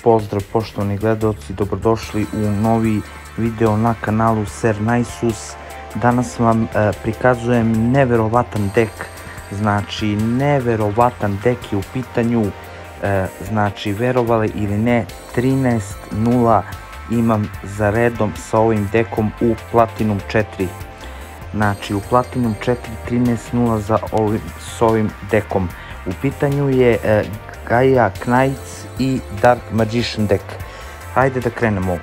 Pozdrav poštovani gledalci, dobrodošli u novi video na kanalu Ser Naisus. Danas vam prikazujem neverovatan dek, znači neverovatan dek je u pitanju, znači verovali ili ne 13-0 imam za redom sa ovim dekom u Platinum 4. Znači u Platinum 4 13-0 s ovim dekom. U pitanju je Gaia Knights i Dark Magician deck. Hajde da krenemo.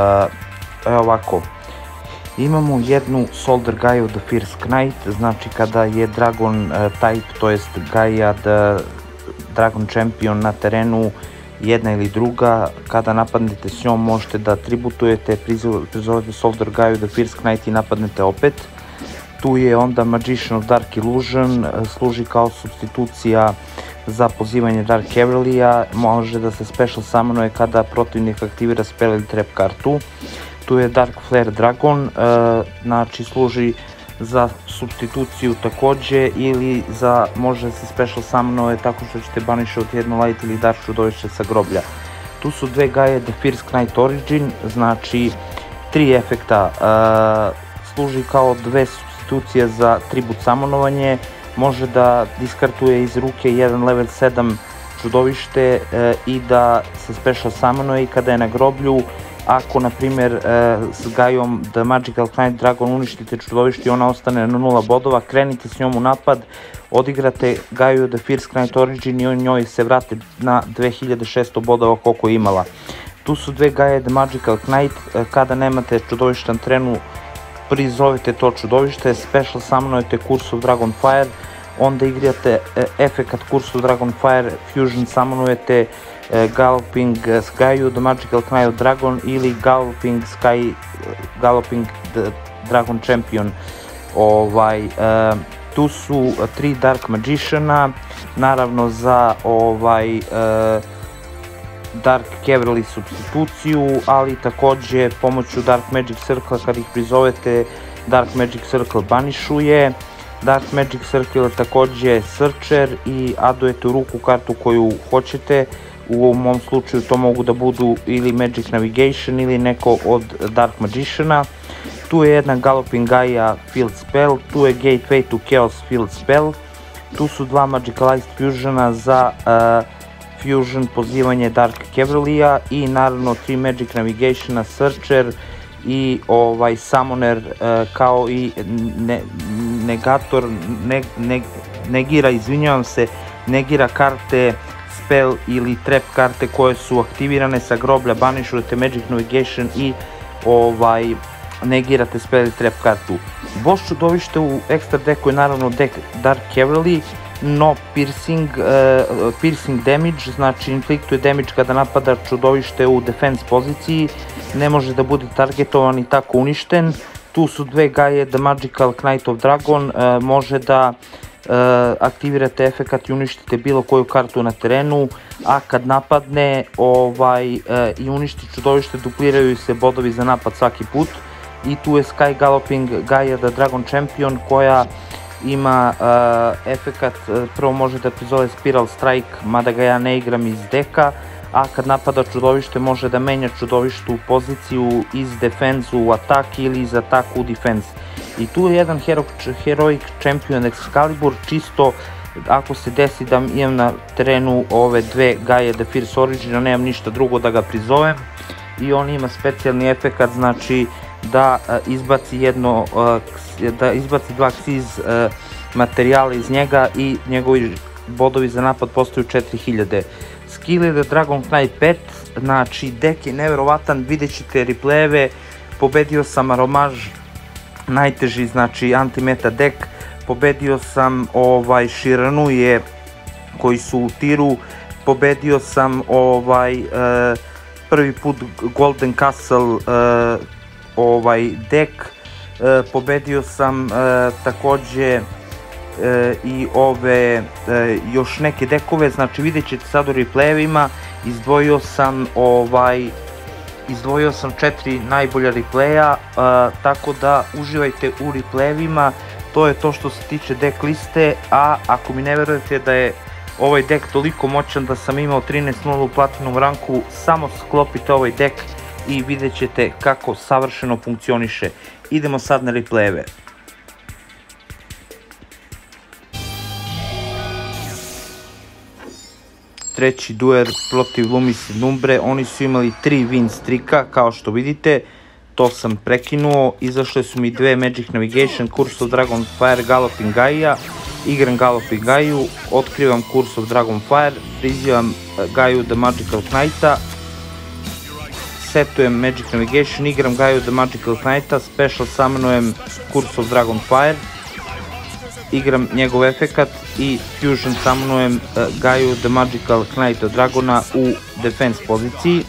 Evo ovako. Imamo jednu Soldier Gaia the Fierce Knight, znači kada je Dragon type, to jest Gaia the Dragon Champion na terenu, jedna ili druga, kada napadnete s njom možete da tributujete, prizovete Soldier Gaia the Fierce Knight i napadnete opet. Tu je onda Magician of Dark Illusion, služi kao supstitucija za pozivanje Dark Cavalry-a, može da se special summonuje kada protivnik aktivira spell ili trap kartu. Tu je Dark Flare Dragon, znači služi za supstituciju takođe ili može da se special summonuje tako što ćete banishovati jedno light ili dark čudovište sa groblja. Tu su dve Gaia the Fierce Knight Origin, znači 3 efekta, služi kao dve substitucije za tribut summonovanje, može da diskartuje iz ruke jedan level 7 čudovište i da se special summonuje i kada je na groblju. Ako, na primjer, s Gaiom The Magical Knight Dragon uništite čudovište i ona ostane na 0 bodova, krenite s njom u napad, odigrate Gaiu The Fierce Knight Origin i njoj se vrate na 2600 bodova koliko je imala. Tu su dve Gaia The Magical Knight, kada nemate čudovište na terenu, prizovete to čudovište, special summonujete Curse of Dragonfire, onda igrate efekat Curse of Dragonfire, fusion summonujete Galloping Skyu, The Magical Knight Dragon ili Galloping the Dragon Champion. Tu su 3 Dark Magiciana, naravno za Dark Cavalry substituciju, ali takođe pomoću Dark Magic Circle kad ih prizovete Dark Magic Circle banishuje. Dark Magic Circle je takođe Searcher i adujete u ruku kartu koju hoćete. U mom slučaju to mogu da budu ili Magic Navigation ili neko od Dark Magiciana. Tu je jedna Galloping Gaia Field Spell, tu je Gateway to Chaos Field Spell, tu su dva Magicalized Fusiona za fusion pozivanje Dark Cavalry-a i naravno 3 Magic Navigationa, Searcher i Summoner kao i Negator, negira karte, spell ili trap karte koje su aktivirane sa groblja, banishujete Magic Navigation i negirate spell ili trap kartu. Boss čudovište u extra deku je naravno deck Dark Cavalry, no piercing damage, znači infliktuje damage kada napada čudovište u defense poziciji, ne može da bude targetovan i tako uništen. Tu su dve Gaia The Magical Knight of Dragon, može da aktivirate efekat i uništite bilo koju kartu na terenu, a kad napadne i uništi čudovište, dupliraju se bodovi za napad svaki put. I tu je Sky Galloping Gaia The Dragon Champion koja ima efekat, prvo može da prizove Spiral Strike, mada ga ja ne igram iz deka, a kad napada čudovište može da menja čudovištu poziciju iz defense u atak ili iz ataka u defense. I tu je jedan Heroic Champion Excalibur, čisto ako se desi da imam na terenu ove dve Gaia The Fierce Origin, a nemam ništa drugo da ga prizovem, i on ima specijalni efekat, znači da izbaci dva Xyz materijala iz njega i njegovi bodovi za napad postaju 4000. Skill je The Dragon Knight Pet, znači dek je neverovatan, vidjet ćete replayeve, pobedio sam Aromaž, najteži, znači anti-meta dek, pobedio sam Shiranuje koji su u tiru, pobedio sam prvi put Golden Castle dek, pobedio sam takođe i još neke dekove, znači vidjet ćete sad u replayevima, izdvojio sam 4 najbolja replaya, tako da uživajte u replayevima. To je to što se tiče deck liste, a ako mi ne verujete da je ovaj dek toliko moćan da sam imao 13-0 u Platinum ranku. Samo sklopite ovaj dek i vidjet ćete kako savršeno funkcioniše. Idemo sad na replayeve. Treći duel protiv Lumis i Numbre, oni su imali 3 win streaka, kao što vidite, to sam prekinuo, izašle su mi 2 Magic Navigation, Curse of Dragonfire, Galloping Gaia, igram Galloping Gaiu, otkrivam Curse of Dragonfire, prizivam Gaiu the Magical Knighta, setujem Magic Navigation, igram Gaiu the Magical Knighta, special summonujem Curse of Dragonfire, igram njegov efekat i fusion summonujem Gaiu the Magical Knight od Dragona u defense poziciji.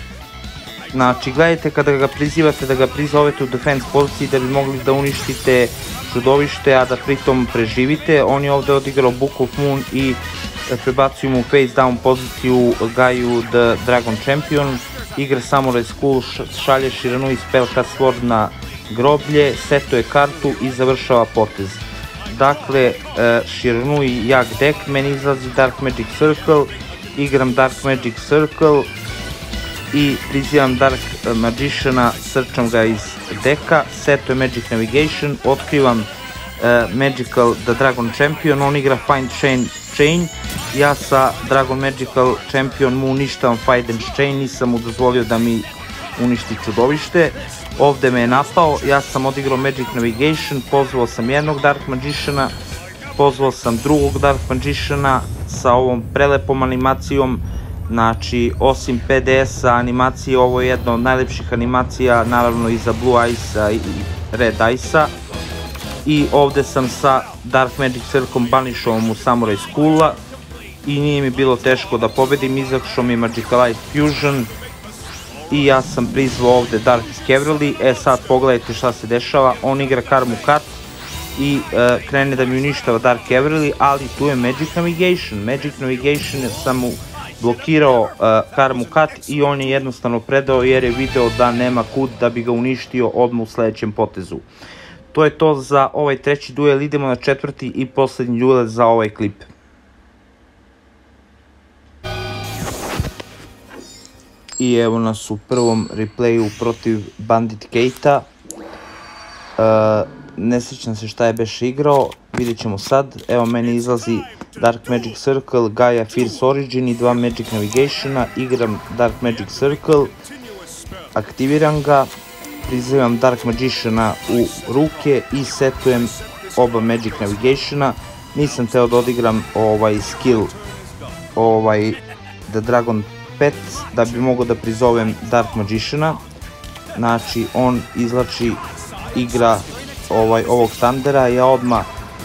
Znači, gledajte kada ga prizivate da ga prizovete u defense poziciji da bi mogli da uništite čudovište, a da pritom preživite. On je ovdje odigrao Book of Moon i prebacio mu u face down poziciju Gaiu the Dragon Champion. Igra Samurai School, šalje Shiranui Spellcast Sword na groblje, setuje kartu i završava potez. Dakle, Shiranui jak deck, meni izlazi Dark Magic Circle, igram Dark Magic Circle i prizivam Dark Magiciana, srčam ga iz deka, setujem Magic Navigation, otkrivam Magical the Dragon Champion, on igra Find Chain, ja sa Dragon Magical Champion mu uništavam Find Chain, nisam mu dozvolio da mi uništi čudovište. Ovdje me je napao, ja sam odigrao Magic Navigation, pozvao sam jednog Dark Magiciana, pozvao sam drugog Dark Magiciana sa ovom prelepom animacijom. Znači, osim PDS-a animacije, ovo je jedna od najlepših animacija, naravno i za Blue Ice-a i Red Ice-a. I ovdje sam sa Dark Magic Circle banišao mu Samurai School-a i nije mi bilo teško da pobedim, izašao mi Magicalized Fusion i ja sam prizvao ovdje Dark Skevrili. Sad pogledajte šta se dešava, on igra Karmu Cut i krene da mi uništava Dark Skevrili, ali tu je Magic Navigation. Magic Navigation sam mu blokirao Karmu Cut i on je jednostavno predao jer je video da nema kud da bi ga uništio odmah u sljedećem potezu. To je to za ovaj treći duel, idemo na četvrti i posljednji duel za ovaj klip. I evo nas u prvom replayu protiv Bandit Kate-a. Ne sjećam se šta je beš igrao, vidjet ćemo sad. Evo meni izlazi Dark Magic Circle, Gaia Fierce Origin i 2 Magic Navigationa. Igram Dark Magic Circle, aktiviram ga, prizivam Dark Magiciana u ruke i setujem oba Magic Navigationa. Nisam teo da odigram skill The Dragon Pet da bi mogao da prizovem Dark Magiciana. Znači on izlači, igra ovog Thundera, ja odmah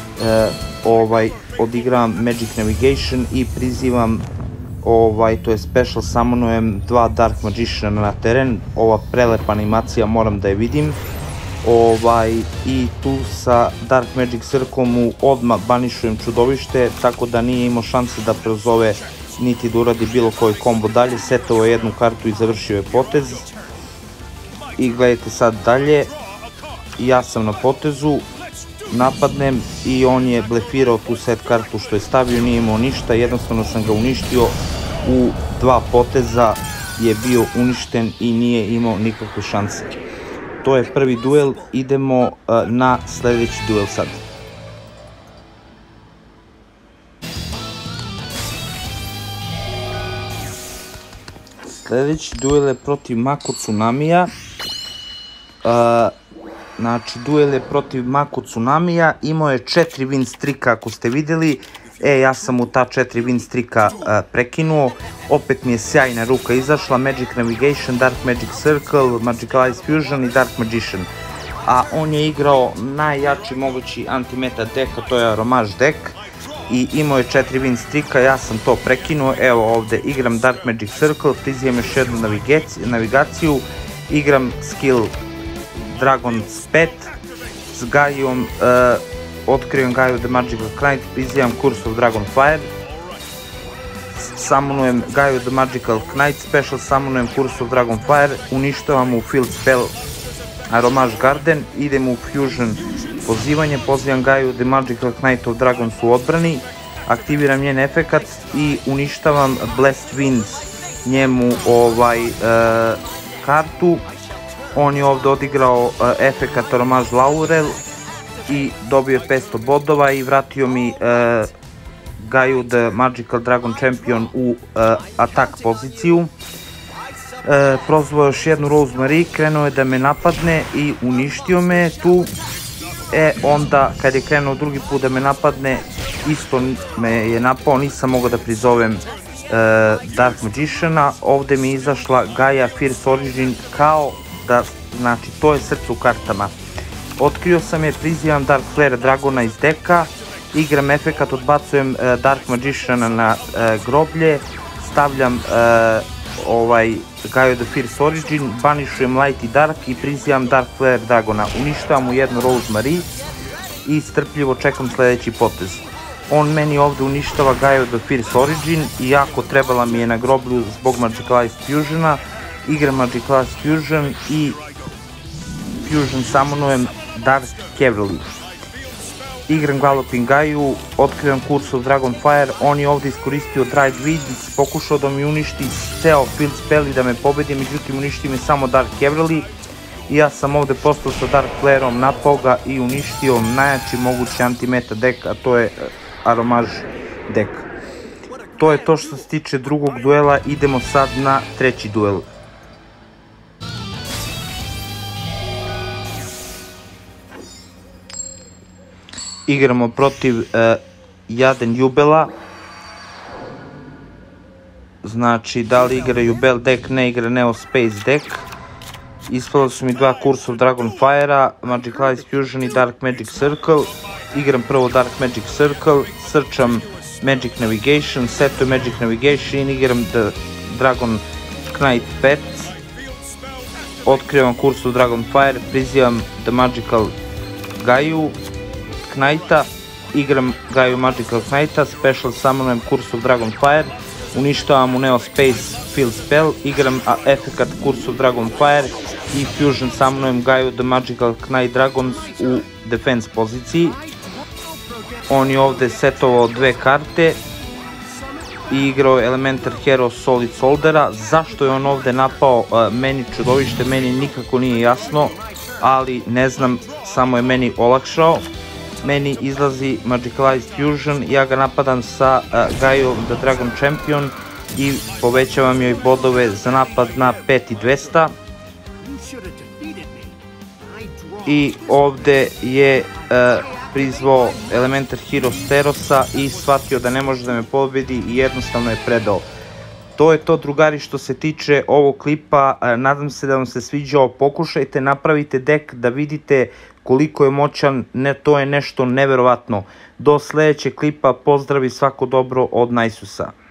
odigram Magic Navigation i prizivam to je special summonujem 2 Dark Magiciana na teren. Ova prelepa animacija, moram da je vidim. I tu sa Dark Magic Circle mu odmah banišujem čudovište, tako da nije imao šanse da prozove niti da uradi bilo koji kombo dalje. Setovao je jednu kartu i završio je potez. I gledajte sad dalje, ja sam na potezu, napadnem i on je blefirao tu set kartu što je stavio, nije imao ništa, jednostavno sam ga uništio, u 2 poteza je bio uništen i nije imao nikakve šanse. To je prvi duel, idemo na sljedeći duel sad. Sljedeći duel je protiv Mako Tsunamija. Znači, duel je protiv Mako Tsunamija, imao je 4 win streaka ako ste vidjeli. Ja sam mu ta 4 win streaka prekinuo, opet mi je sjajna ruka izašla, Magic Navigation, Dark Magic Circle, Magicalized Fusion i Dark Magician. A on je igrao najjači mogući anti-meta deck, a to je Aromage deck. I imao je 4 win streaka, ja sam to prekinuo, evo ovdje igram Dark Magic Circle, prizivam još jednu navigaciju, igram skill Dragon's Pet s Gaiom, otkrivam Gaiu the Magical Knight, prizivam Curse of Dragonfire, summonujem Gaiu the Magical Knight, special summonujem Curse of Dragonfire, uništavam u field spell Aromage Garden, idem u fusion pozivanje, pozivam Gaiu the Magical Knight of Dragons u odbrani, aktiviram njen efekat i uništavam Blast Winds njemu kartu. On je ovdje odigrao efekat Aromage Laurel i dobio 500 bodova i vratio mi Gaju the Magical Dragon Champion u atak poziciju. Prozvao još jednu Rosemary, krenuo je da me napadne i uništio me tu. Onda kad je krenuo drugi put da me napadne, isto me je napao, nisam mogao da prizovem Dark Magiciana. Ovdje mi je izašla Gaia Fierce Origin kao da, znači to je srce u kartama. Otkrio sam je, prizivam Dark Flare Dragona iz deka, igram efekat, odbacujem Dark Magiciana na groblje, stavljam Gaia the Fierce Origin, banišujem Light i Dark i prizivam Dark Flare Dragona. Uništavam u jednu Rosemary i strpljivo čekam sljedeći potez. On meni ovdje uništava Gaia the Fierce Origin, iako trebala mi je na groblju zbog Magicalized Fusiona. Igram Magicalized Fusion i Fusion summonujem Dark Cavalry. Igram Galloping Gaiu, otkrivam Curse of Dragonfire, on je ovdje iskoristio Dried Weeds, pokušao da mi uništi ceo field spell i da me pobedi, međutim uništi me samo Dark Cavalry. I ja sam ovdje postao sa Dark Flareom, napao ga i uništio najjači mogući anti-meta deck, a to je Aromage deck. To je to što se tiče drugog duela, idemo sad na treći duel. Igramo protiv Jaden Jubela. Znači, da li igra Jubel deck, ne igra Neo Space deck. Ispala su mi dva Curse of Dragonfire-a, Magicalized Fusion i Dark Magic Circle. Igram prvo Dark Magic Circle, srčam Magic Navigation, setujem Magic Navigation, igram The Dragon Knight Pet. Otkrivam Curse of Dragonfire, prizivam The Magical Gaiu Knighta, igram Gaiu Magical Knighta, special summonujem Curse of Dragonfire, uništavam u Neo Space field spell, igram efekat Curse of Dragonfire i Fusion summonujem Gaiu the Magical Knight Dragons u defense poziciji. On je ovdje setovao dve karte i igrao Elementar Hero Solid Soldera. Zašto je on ovdje napao meni čudovište, meni nikako nije jasno, ali ne znam, samo je meni olakšao. Meni izlazi Magicalized Fusion, ja ga napadam sa Gaiom the Dragon Champion i povećavam joj bodove za napad na 5200. I ovdje je prizvao Elementar Hero Sterosa i shvatio da ne može da me pobedi i jednostavno je predao. To je to, drugari, što se tiče ovog klipa. Nadam se da vam se sviđao, pokušajte, napravite deck da vidite koliko je moćan, to je nešto neverovatno. Do sljedećeg klipa, pozdrav i svako dobro od Najsusa.